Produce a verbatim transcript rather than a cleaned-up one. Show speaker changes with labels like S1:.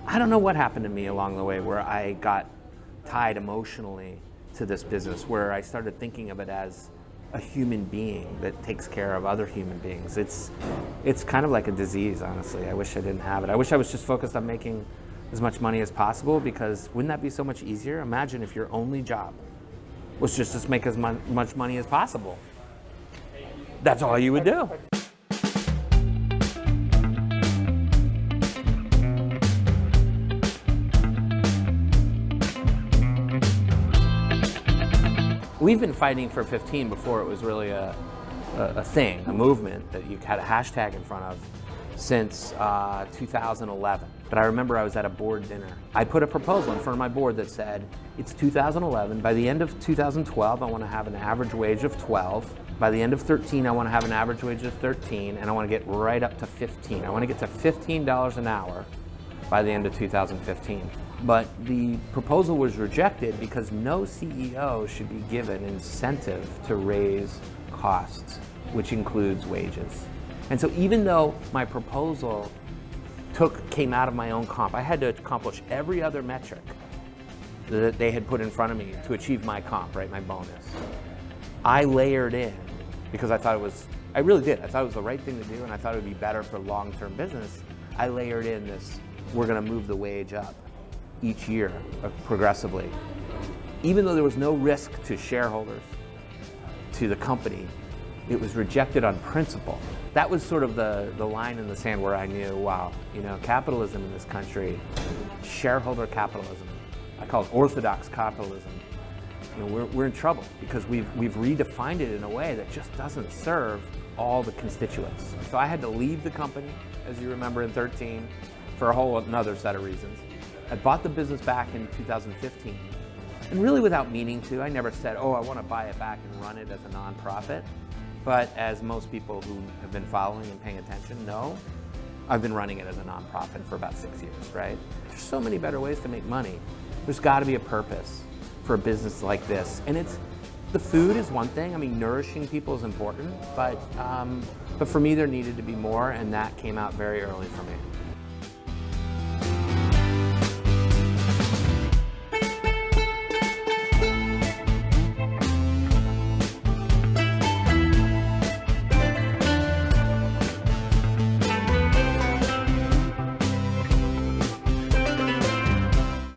S1: I don't know what happened to me along the way where I got tied emotionally to this business, where I started thinking of it as a human being that takes care of other human beings. It's, it's kind of like a disease, honestly. I wish I didn't have it. I wish I was just focused on making as much money as possible, because wouldn't that be so much easier? Imagine if your only job was just to make as mon- much money as possible. That's all you would do. We've been fighting for fifteen before it was really a, a, a thing, a movement that you had a hashtag in front of, since uh, two thousand eleven. But I remember I was at a board dinner. I put a proposal in front of my board that said, it's two thousand eleven, by the end of two thousand twelve I want to have an average wage of twelve, by the end of thirteen I want to have an average wage of thirteen, and I want to get right up to fifteen. I want to get to fifteen dollars an hour by the end of two thousand fifteen. But the proposal was rejected because no C E O should be given incentive to raise costs, which includes wages. And so even though my proposal took, came out of my own comp, I had to accomplish every other metric that they had put in front of me to achieve my comp, right, my bonus. I layered in, because I thought it was, I really did, I thought it was the right thing to do, and I thought it would be better for long-term business. I layered in this, we're gonna move the wage up each year uh, progressively. Even though there was no risk to shareholders, to the company, it was rejected on principle. That was sort of the, the line in the sand where I knew, wow, you know, capitalism in this country, shareholder capitalism, I call it orthodox capitalism, you know, we're, we're in trouble because we've, we've redefined it in a way that just doesn't serve all the constituents. So I had to leave the company, as you remember, in thirteen, for a whole another set of reasons. I bought the business back in two thousand fifteen, and really without meaning to. I never said, oh, I want to buy it back and run it as a nonprofit. But as most people who have been following and paying attention know, I've been running it as a nonprofit for about six years, right? There's so many better ways to make money. There's got to be a purpose for a business like this. And it's, the food is one thing. I mean, nourishing people is important, but, um, but for me there needed to be more, and that came out very early for me.